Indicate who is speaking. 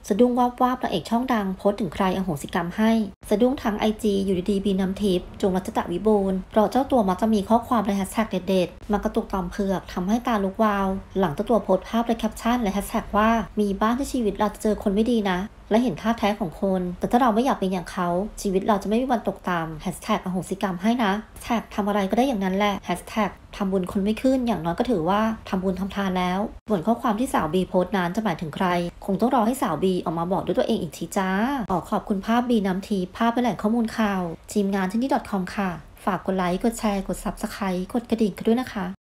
Speaker 1: สะดุ้งวาบพระเอกช่องดังโพสต์ถึงใครอโหสิกรรมให้สะดุ้งทั้ง IG อยู่ดีๆบีน้ำทิพย์จงรัชตะวิบูลย์เพราะเจ้าตัวมักจะมีข้อความและแฮชแท็กเด็ดๆมากระตุกต่อมเผือกทำให้ตาลุกวาวหลังเจ้าตัวโพสต์ภาพและแคปชั่นและแฮชแท็กว่ามีบ้านที่ชีวิตเราจะเจอคนไม่ดีนะและเห็นท่าแท้ของคนแต่ถ้าเราไม่อยากเป็นอย่างเขาชีวิตเราจะไม่มีวันตกต่ำแฮชแท็กอโหสิกรรมให้นะแท็กทำอะไรก็ได้อย่างนั้นแหละแฮชแท็กทำบุญคนไม่ขึ้นอย่างน้อยก็ถือว่าทำบุญทำทานแล้วส่วนข้อความที่สาวบีโพสต์นั้นจะหมายถึงใครคงต้องรอให้สาวบีออกมาบอกด้วยตัวเองอีกทีจ้าขอบคุณภาพบีน้ำทีภาพเป็นแหล่งข้อมูลข่าวทีมงานที่นี่ .com ค่ะฝากกดไลค์กดแชร์กด Subscribe กดกระดิ่งกันด้วยนะคะ